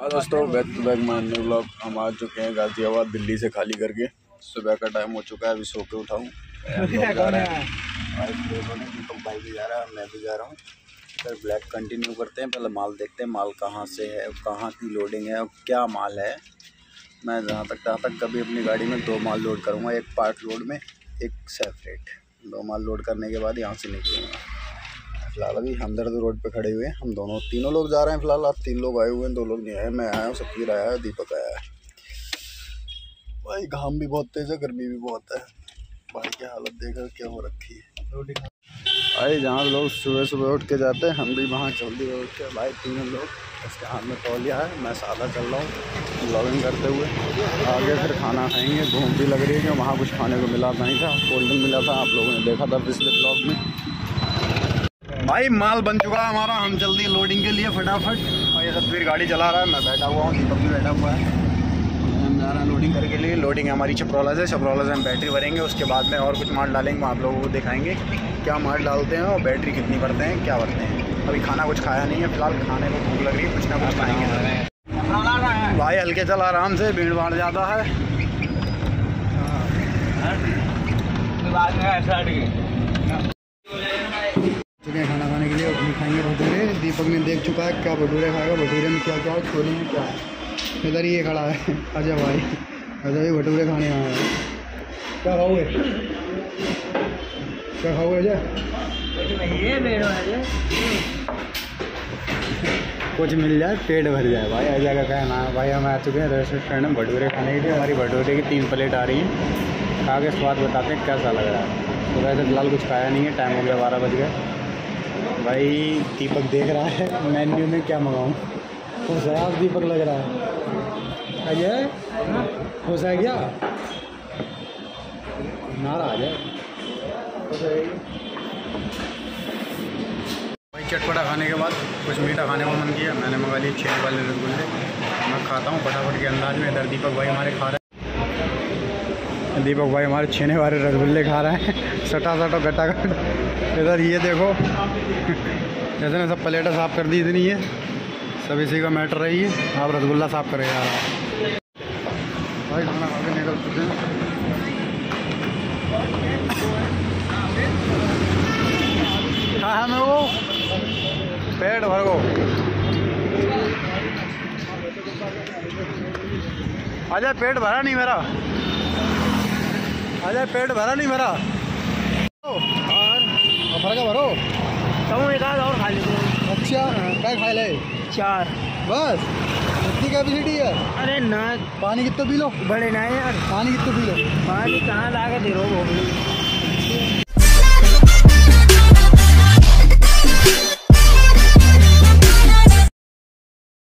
दोस्तों, back to back मारने blog हम आ चुके हैं गाजियाबाद दिल्ली से खाली करके। सुबह का टाइम हो चुका है, अभी सो के उठाऊँ जा रहे हैं। दीपक भाई भी जा रहा है, मैं भी जा रहा हूँ। फिर ब्लैक कंटिन्यू करते हैं। पहले माल देखते हैं, माल कहाँ से है, कहाँ की लोडिंग है और क्या माल है। मैं जहाँ तक कभी अपनी गाड़ी में 2 माल लोड करूँगा, एक पार्ट लोड में, एक सेपरेट। 2 माल लोड करने के बाद यहाँ से निकलूँगा। फिलहाल अभी हमदर्द रोड पे खड़े हुए हैं, हम तीनों लोग जा रहे हैं। फिलहाल आप 3 लोग आए हुए हैं, 2 लोग नहीं आए। मैं आया हूँ, सफ़ीर आया है, दीपक आया है। भाई घाम भी बहुत तेज़ है, गर्मी भी बहुत है। भाई की हालत देखकर क्या हो रखी है। भाई जहाँ लोग सुबह सुबह उठ के जाते हैं, हम भी वहाँ जल्दी उठ के। भाई 3 लोग, इसके हाथ में तौलिया है, मैं सादा चल रहा हूँ ब्लॉगिंग करते हुए। आगे फिर खाना खाएंगे। भूख भी लग रही है कि वहाँ कुछ खाने को मिला नहीं था। कोल्ड ड्रिंक मिला था, आप लोगों ने देखा था पिछले ब्लॉग में। भाई माल बन चुका है हमारा, हम जल्दी लोडिंग के लिए फटाफट। और ये सतवीर गाड़ी चला रहा है, मैं बैठा हुआ हूँ, दीपक भी बैठा हुआ है। हम जा रहे हैं लोडिंग करने के लिए। लोडिंग हमारी छपरौला से हम बैटरी भरेंगे। उसके बाद में और कुछ माल डालेंगे, आप लोगों को दिखाएंगे क्या माल डालते हैं और बैटरी कितनी भरते हैं, क्या भरते हैं। अभी खाना कुछ खाया नहीं है, फिलहाल खाने को भूख लग रही है, कुछ ना कुछ खाएंगे। भाई हल्के चल आराम से, भीड़ भाड़ ज़्यादा है। खाना खाने के लिए और खाएंगे भटूरे। दीपक ने देख चुका है क्या भटूरे खाएगा, भटूरे में क्या क्या है, छोले में क्या है। इधर ये खड़ा है अजय भाई, अजय भी भटूरे खाने आया है। क्या खाओगे, क्या खाओगे अजय? कुछ मिल जाए, पेट भर जाए। भाई अजय का कहना है। भाई हम आ चुके हैं रेस्टोरेंट में भटूरे खाने के लिए। हमारी भटूरे की 3 प्लेट आ रही है, खा के स्वाद बताते हैं कैसा लग रहा है। तो वैसे फिलहाल कुछ खाया नहीं है, टाइम हो गया 12 बज गए। भाई दीपक देख रहा है मेन्यू में क्या मंगाऊँ। खुश है आप दीपक, लग रहा है। अजय खुश है क्या? नाराज है। भाई चटपटा खाने के बाद कुछ मीठा खाने को मन किया, मैंने मंगा लिए छेने वाले रसगुल्ले। मैं खाता हूँ फटाफट के अंदाज में। इधर दीपक भाई हमारे खा रहे हैं, दीपक भाई हमारे छेने वाले रसगुल्ले खा रहे हैं, सटा गटागट। इधर ये देखो, जैसे ने सब प्लेटें साफ़ कर दी इतनी है, सब इसी का मैटर रही है। आप रसगुल्ला साफ़ करें यार। भाई खाना खा के निकल चुके हैं। हाँ मैं वो पेट भर गो। अजय पेट भरा नहीं मेरा, अजय पेट भरा नहीं मेरा। और भर का भरो तो एक आध और खा लेते। अच्छा क्या खा ले? 4 बस, इतनी कैपेसिटी है? अरे ना, पानी कितना पी लो? बड़े ना यार, पानी कितना पी लो? पानी कहाँ ला के दे रहे हो?